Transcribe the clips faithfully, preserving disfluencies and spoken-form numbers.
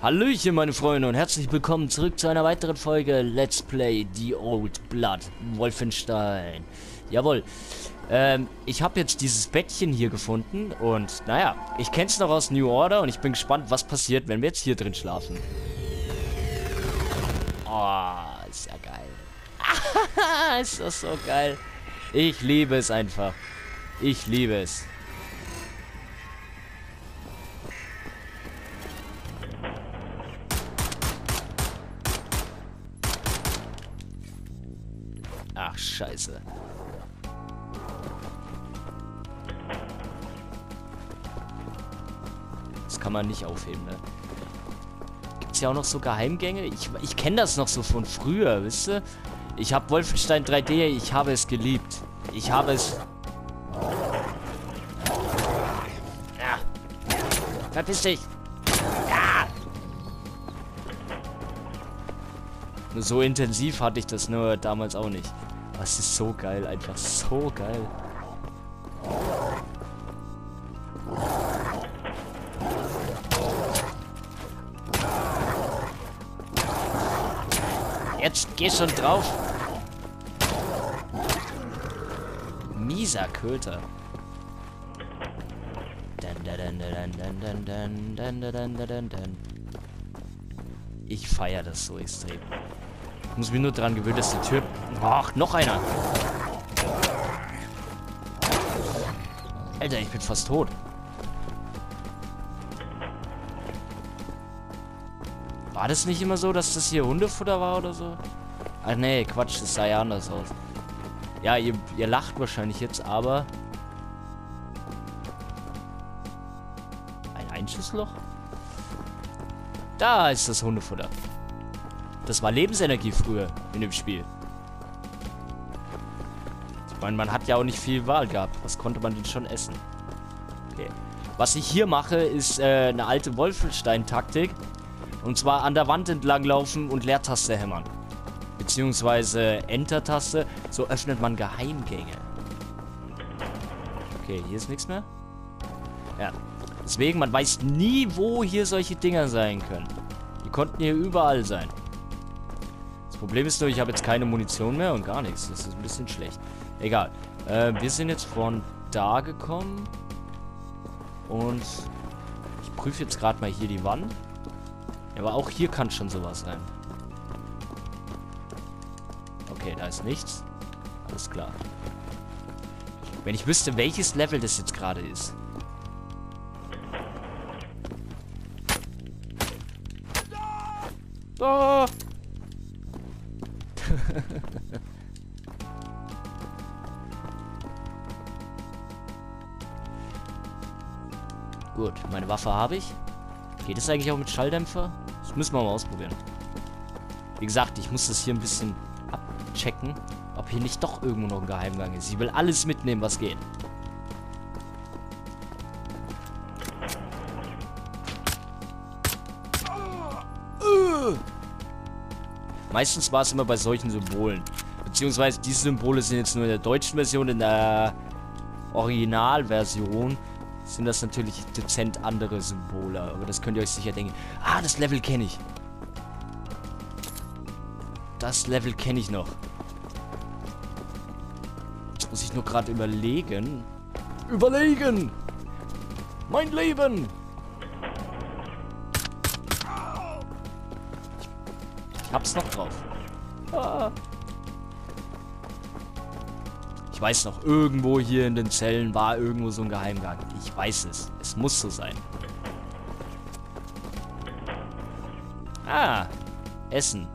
Hallöchen meine Freunde und herzlich willkommen zurück zu einer weiteren Folge Let's Play The Old Blood Wolfenstein. Jawohl, ähm, ich habe jetzt dieses Bettchen hier gefunden und naja, ich kenne es noch aus New Order und ich bin gespannt, was passiert, wenn wir jetzt hier drin schlafen. Oh, ist ja geil. Ist das so geil. Ich liebe es einfach. Ich liebe es. Ach, scheiße. Das kann man nicht aufheben, ne? Gibt's ja auch noch so Geheimgänge? Ich, ich kenne das noch so von früher, wisst ihr? Ich habe Wolfenstein drei D, ich habe es geliebt. Ich habe es... Ja. Verpiss dich! Ja. Nur so intensiv hatte ich das nur damals auch nicht. Das ist so geil, einfach so geil. Jetzt geh schon drauf. Mieser Köter. Ich feiere das so extrem. Ich muss mich nur dran gewöhnen, dass die Tür... Ach, noch einer. Alter, ich bin fast tot. War das nicht immer so, dass das hier Hundefutter war oder so? Ach nee, Quatsch, das sah ja anders aus. Ja, ihr, ihr lacht wahrscheinlich jetzt, aber... Ein Einschussloch? Da ist das Hundefutter. Das war Lebensenergie früher in dem Spiel. Ich meine, man hat ja auch nicht viel Wahl gehabt. Was konnte man denn schon essen? Okay. Was ich hier mache, ist äh, eine alte Wolfenstein-Taktik. Und zwar an der Wand entlang laufen und Leertaste hämmern. Beziehungsweise Enter-Taste. So öffnet man Geheimgänge. Okay, hier ist nichts mehr. Ja. Deswegen, man weiß nie, wo hier solche Dinger sein können. Die konnten hier überall sein. Das Problem ist nur, ich habe jetzt keine Munition mehr und gar nichts. Das ist ein bisschen schlecht. Egal. Äh, wir sind jetzt von da gekommen. Und ich prüfe jetzt gerade mal hier die Wand. Ja, aber auch hier kann schon sowas sein. Okay, da ist nichts. Alles klar. Wenn ich wüsste, welches Level das jetzt gerade ist. Oh! Gut, meine Waffe habe ich. Geht es eigentlich auch mit Schalldämpfer? Das müssen wir mal ausprobieren. Wie gesagt, ich muss das hier ein bisschen abchecken, ob hier nicht doch irgendwo noch ein Geheimgang ist. Ich will alles mitnehmen, was geht. Meistens war es immer bei solchen Symbolen. Beziehungsweise diese Symbole sind jetzt nur in der deutschen Version, in der Originalversion sind das natürlich dezent andere Symbole. Aber das könnt ihr euch sicher denken. Ah, das Level kenne ich. Das Level kenne ich noch. Jetzt muss ich nur gerade überlegen. Überlegen! Mein Leben! Ich hab's noch drauf. Ah. Ich weiß noch, irgendwo hier in den Zellen war irgendwo so ein Geheimgang. Ich weiß es. Es muss so sein. Ah, Essen.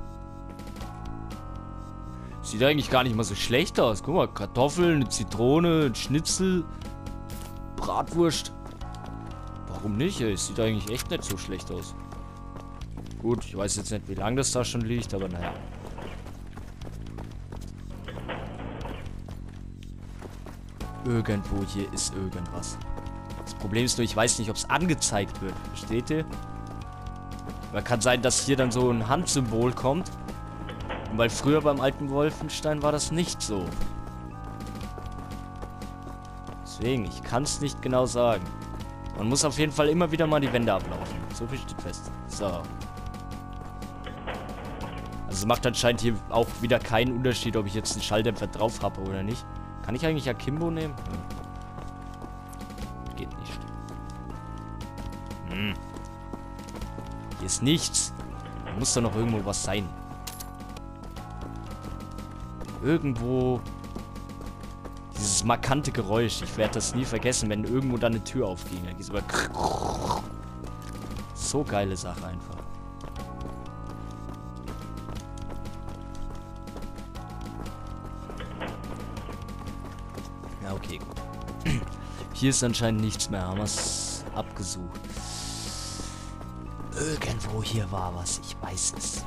Sieht eigentlich gar nicht mal so schlecht aus. Guck mal, Kartoffeln, eine Zitrone, ein Schnitzel, Bratwurst. Warum nicht? Es sieht eigentlich echt nicht so schlecht aus. Gut, ich weiß jetzt nicht, wie lange das da schon liegt, aber naja. Irgendwo hier ist irgendwas. Das Problem ist nur, ich weiß nicht, ob es angezeigt wird. Versteht ihr? Man kann sein, dass hier dann so ein Handsymbol kommt. Weil früher beim alten Wolfenstein war das nicht so. Deswegen, ich kann es nicht genau sagen. Man muss auf jeden Fall immer wieder mal die Wände ablaufen. So viel steht fest. So. Also es macht anscheinend hier auch wieder keinen Unterschied, ob ich jetzt einen Schalldämpfer drauf habe oder nicht. Kann ich eigentlich Akimbo nehmen? Hm. Geht nicht. Hm. Hier ist nichts. Da muss doch noch irgendwo was sein. Irgendwo... Dieses markante Geräusch. Ich werde das nie vergessen, wenn irgendwo dann eine Tür aufging. Dann geht's über... So geile Sache einfach. Ja, okay, gut. Hier ist anscheinend nichts mehr. Haben wir es abgesucht. Irgendwo hier war was. Ich weiß es.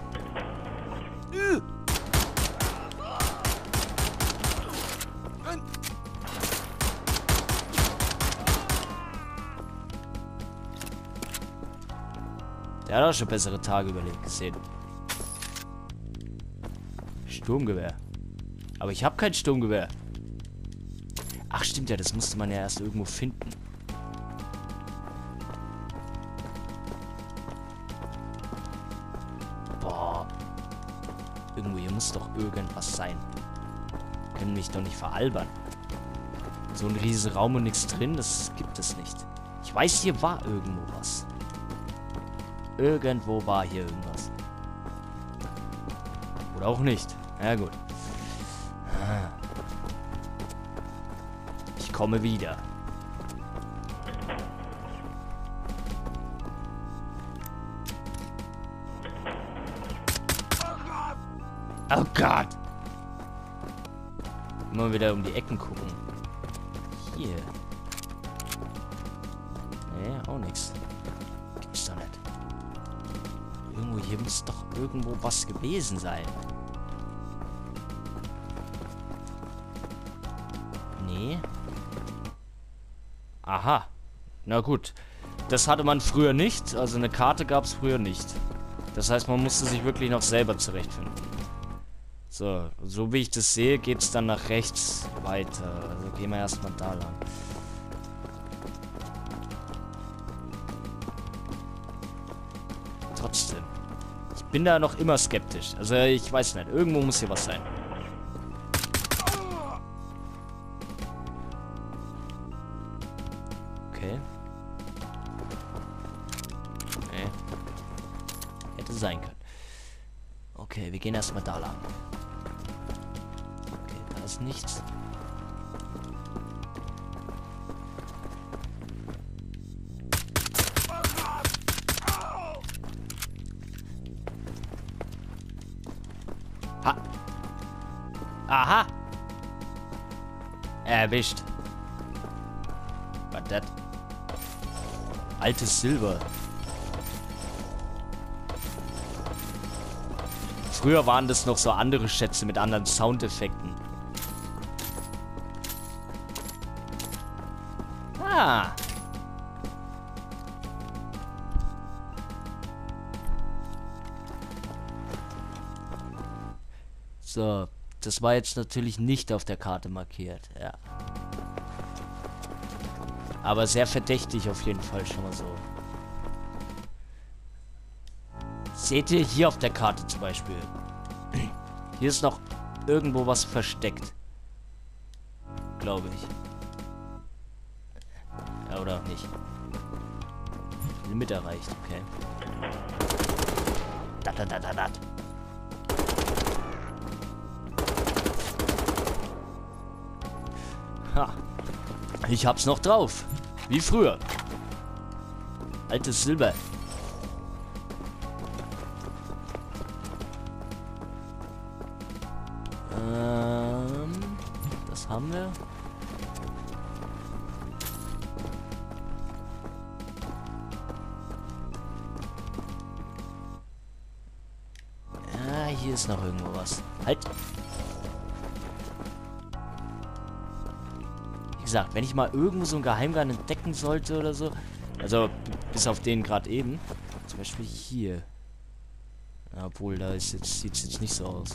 Der hat auch schon bessere Tage überlebt gesehen. Sturmgewehr. Aber ich habe kein Sturmgewehr. Ach stimmt ja, das musste man ja erst irgendwo finden. Boah. Irgendwo hier muss doch irgendwas sein. Können mich doch nicht veralbern. So ein riesen Raum und nichts drin, das gibt es nicht. Ich weiß, hier war irgendwo was. Irgendwo war hier irgendwas. Oder auch nicht. Ja gut. Ich komme wieder. Oh Gott. Immer wieder um die Ecken gucken. Hier. Nee, auch nichts. Gibt's doch nicht. Irgendwo hier muss doch irgendwo was gewesen sein. Nee. Aha. Na gut. Das hatte man früher nicht. Also eine Karte gab es früher nicht. Das heißt, man musste sich wirklich noch selber zurechtfinden. So, so wie ich das sehe, geht es dann nach rechts weiter. Also gehen wir erstmal da lang. Trotzdem. Ich bin da noch immer skeptisch. Also ich weiß nicht. Irgendwo muss hier was sein. Okay. Nee. Hätte sein können. Okay, wir gehen erstmal da lang. Okay, da ist nichts. Ha! Aha! Erwischt. Was das? Altes Silber. Früher waren das noch so andere Schätze mit anderen Soundeffekten. Ah. So, das war jetzt natürlich nicht auf der Karte markiert, ja. Aber sehr verdächtig auf jeden Fall schon mal so. Seht ihr hier auf der Karte zum Beispiel? Hier ist noch irgendwo was versteckt. Glaube ich. Ja, oder auch nicht. Limit erreicht, okay. Dat, dat, dat, dat, dat. Ha. Ich hab's noch drauf. Wie früher. Altes Silber. Ähm, das haben wir. Ja, hier ist noch irgendwo was. Halt. Wie gesagt, wenn ich mal irgendwo so einen Geheimgang entdecken sollte oder so. Also, bis auf den gerade eben. Zum Beispiel hier. Ja, obwohl, da ist jetzt, sieht es jetzt nicht so aus.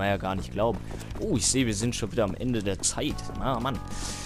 man ja gar nicht glauben. Oh, ich sehe, wir sind schon wieder am Ende der Zeit. Na, Mann.